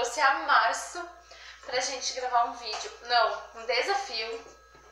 trouxe a Março pra gente gravar um vídeo. Não, um desafio.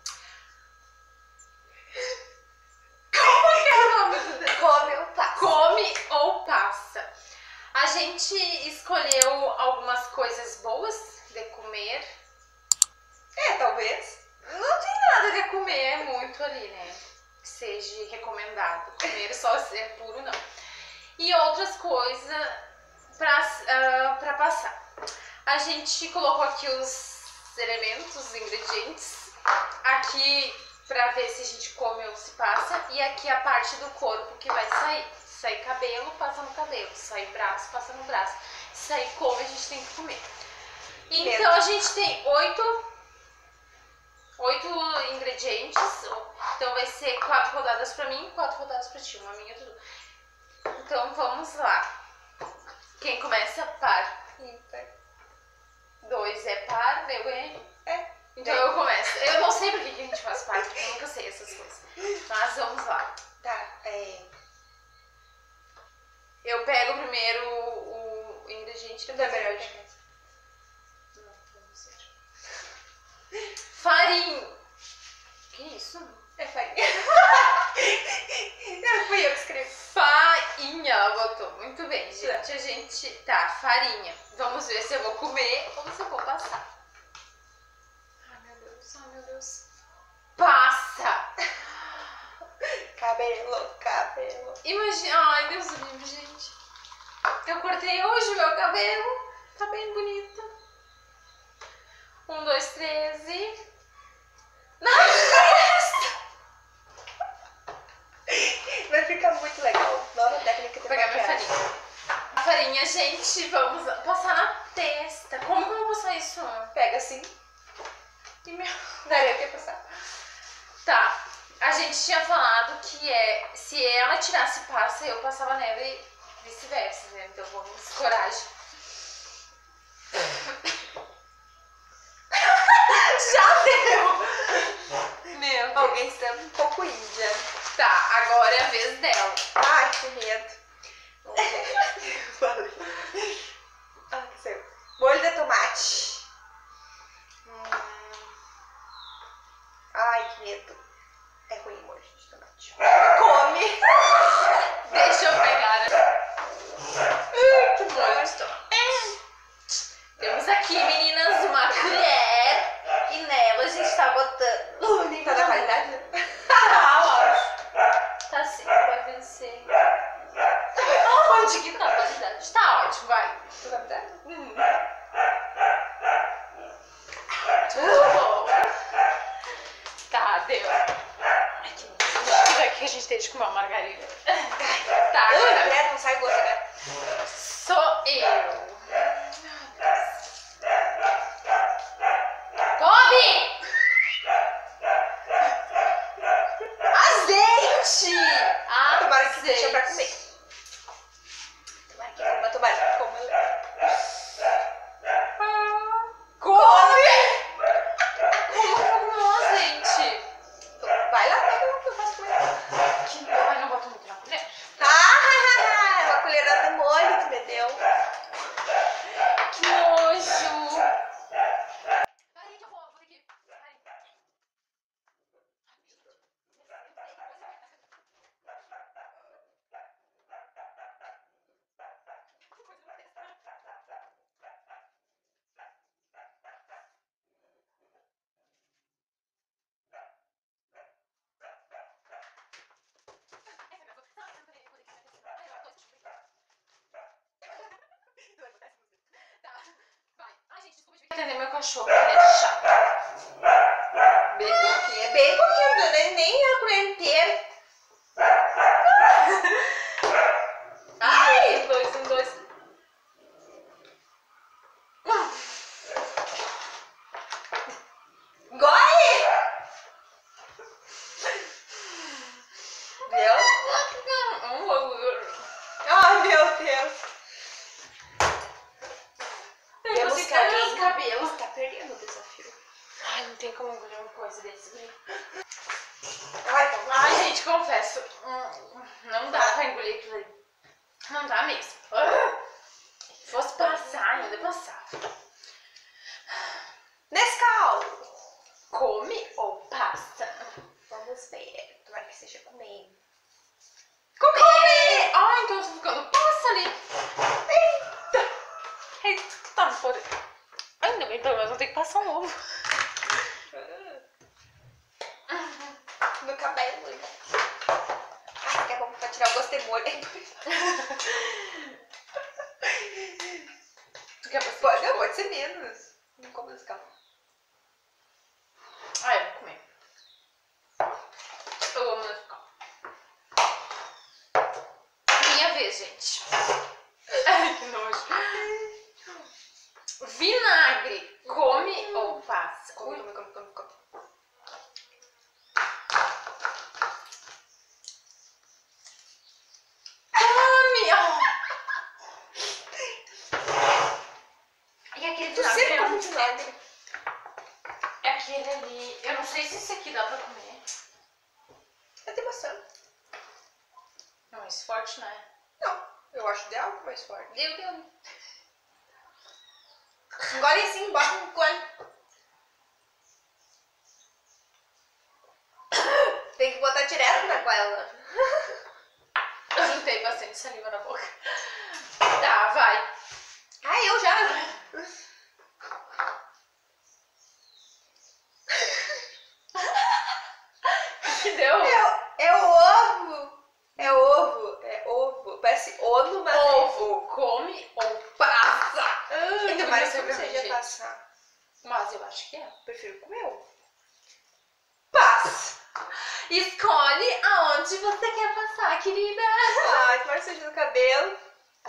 Como que é o nome do desafio? Come ou passa. Come ou passa. A gente escolheu algumas coisas boas de comer. Talvez. Não tem nada de comer muito ali, né? Que seja recomendado. Comer só ser puro, não. E outras coisas pra passar. A gente colocou aqui os elementos, os ingredientes. Aqui pra ver se a gente come ou se passa. E aqui a parte do corpo que vai sair. Sair cabelo, passa no cabelo. Sair braço, passa no braço. Sair come, a gente tem que comer. Então a gente tem 8 ingredientes. Então vai ser 4 rodadas pra mim e 4 rodadas pra ti. Uma minha e tudo. Então vamos lá. Quem começa? Par. Ímpar. 2 é par, meu é? Então Bem. eu começo. Eu não sei por que a gente faz par, porque eu nunca sei essas coisas. Mas vamos lá. Tá, Eu pego primeiro o ingrediente, depois melhor eu de pego. Não, vamos ver. Farinha. Que isso? É farinha. Não, fui eu que escrevi. Farinha, ela botou. Muito bem, gente. A gente... Tá, farinha. Vamos ver se eu vou comer ou se eu vou passar. Ai, meu Deus. Ai, meu Deus. Passa! Cabelo. Imagina... Ai, Deus do livre, gente. Eu cortei hoje o meu cabelo. Tá bem bonito. 1, 2, 3 e... Vai ficar muito legal. Nova técnica de Vou pegar minha maquiagem. farinha. A farinha, gente, vamos passar na testa. Como que eu vou passar isso? Pega assim. E meu... Daria o que passar. Tá, a gente tinha falado que se ela tirasse passa, eu passava nela e vice-versa, né? Então vamos, coragem. Já deu! Meu Alguém está um pouco índia. Tá, agora é a vez dela. Ai, que medo. Vamos ver. Ah, que saiu. Molho de tomate. Ai, que medo. É ruim molho de tomate. Come. Deixa eu pegar. Que Molho de tomate. Temos aqui, meninas, uma colher. E nela a gente tá botando... Tá na qualidade, né? Tá, lógico. Tá sim, vai vencer. Onde que tá a qualidade? Tá ótimo, vai. Tu vai me dar? Tudo bom. Tá, deu. Aqui a gente tem de comer uma margarina. Tá, agora Credo, não sai gosto, né? sou eu. Come! Azeite! Tomara que deixa pra comer. Tomara que coma. Come! Como que eu vou comer um azeite? Vai lá, pega o que eu faço comer. Ai, não boto muito na colher. Ah, uma colherada de molho que me deu. Que nojo! Peraí que eu vou ter que... Entender meu cachorro, ele é chato. Bem pouquinho, é bem pouquinho, nem a colher inteira. Ai, 2, 1, 2. Engole! Viu? Ai, meu Deus. Eu vou secar meus cabelos. Tá perdendo o desafio. Ai, não tem como engolir uma coisa desse. Ai, tá. Ai, gente, confesso. Não dá pra engolir aquilo ali. Não dá mesmo. Se fosse passar, ainda passava. passa um ovo. No cabelo. Ah, que é bom pra tirar o gosto de molho. Tu quer você? Pode ser menos. Não como esse calma. Ah, eu vou comer. Eu amo Nescau. Minha vez, gente. Ai, que nojo. Vinagre. Come ou passa? Come. Come! E aquele Tu vinagre? sempre come vinagre. É aquele ali. Eu não sei se esse aqui dá pra comer. É de maçã. Não, esse forte não é. Não, eu acho de algo mais forte. Deu. Engole assim, bota no cone. Tem que botar direto na goela. Eu juntei bastante saliva na boca. Tá, vai. Ah, eu já. Que deu? É ovo. É ovo. É ovo. Parece ono, mas Ovo. Come ou passa? Ainda mais que pra você mim, já gente. passar. Mas eu acho que é. Prefiro comer ovo. Passa. Escolhe aonde você quer passar, querida. Ai, tomara que seja no cabelo.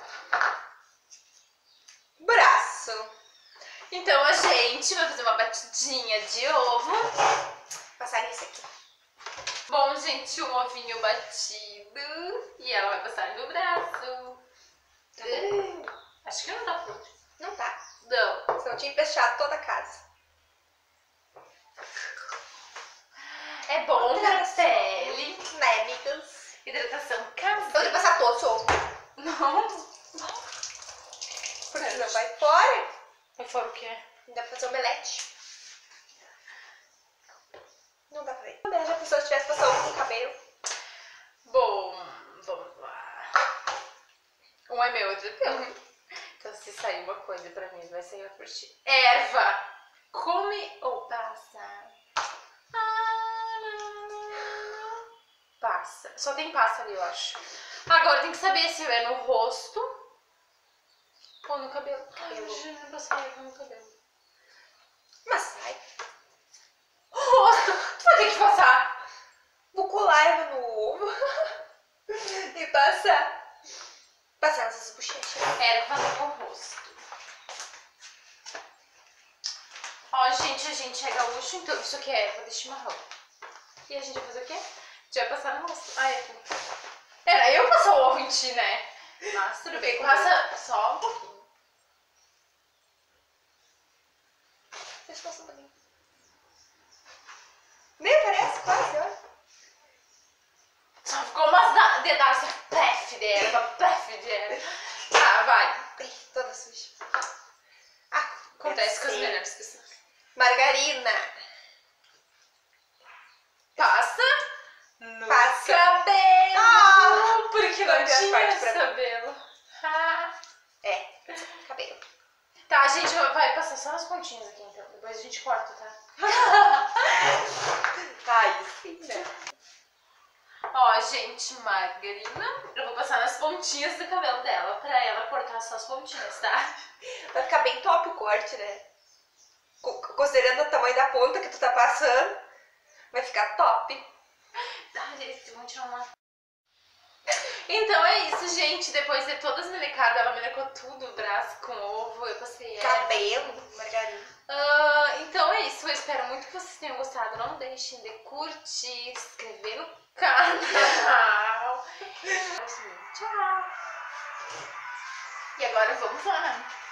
Braço. Então a gente vai fazer uma batidinha de ovo. Passar nisso aqui. Bom, gente, um ovinho batido. E ela vai passar no braço. Acho que não tá pronto. Não tá. Não. Senão tinha empesteado toda a casa. É bom pra pele. Né, amigas? Hidratação Eu caseira. vou passar todo o ovo. Não. Porque senão vai fora. Vai fora o quê? Ainda pra fazer omelete. Não dá pra ver. Já pensou se tivesse passado ovo no cabelo? Bom, vamos lá. Um é meu, outro é teu. Então se sair uma coisa pra mim, vai sair outra pra ti. Erva. Come ou passa? Passa. Só tem passa ali, eu acho. Agora tem que saber se é no rosto ou no cabelo. Ai, eu já passei erva no cabelo. Mas sai. Rosto! Tu vai ter que passar. Vou colar erva no ovo. E passar. Passar nessas bochechas. Erva no rosto. Ó, gente, a gente é gaúcho, então isso aqui é erva de chimarrão. E a gente vai fazer o quê? A gente vai passar no rosto. Ah, é tu. Era eu passar o ovo em ti, né? Mas tudo bem, passa só um pouquinho. Deixa eu passar um pouquinho. Nem aparece quase, olha. Só ficou umas dedaças pef de erva. Tá, vai. Ai, toda suja. Acontece com as melhores pessoas. Margarina. Passa no cabelo. Ah! Porque Vai não ter a tinha parte pra mim. cabelo. Ah. É, cabelo. Tá, a gente vai passar só nas pontinhas aqui, então. Depois a gente corta, tá? Ai, sim, né? Ó, gente, margarina. Eu vou passar nas pontinhas do cabelo dela, pra ela cortar só as pontinhas, tá? Vai ficar bem top o corte, né? Considerando o tamanho da ponta que tu tá passando, vai ficar top. Ai, gente, vamos tirar uma... Então é isso, gente. Depois de todas melecadas, ela melecou tudo, o braço com ovo, eu passei Cabelo, margarina. Então é isso, eu espero muito que vocês tenham gostado. Não deixem de curtir, se inscrever no canal. Tchau! E agora vamos lá.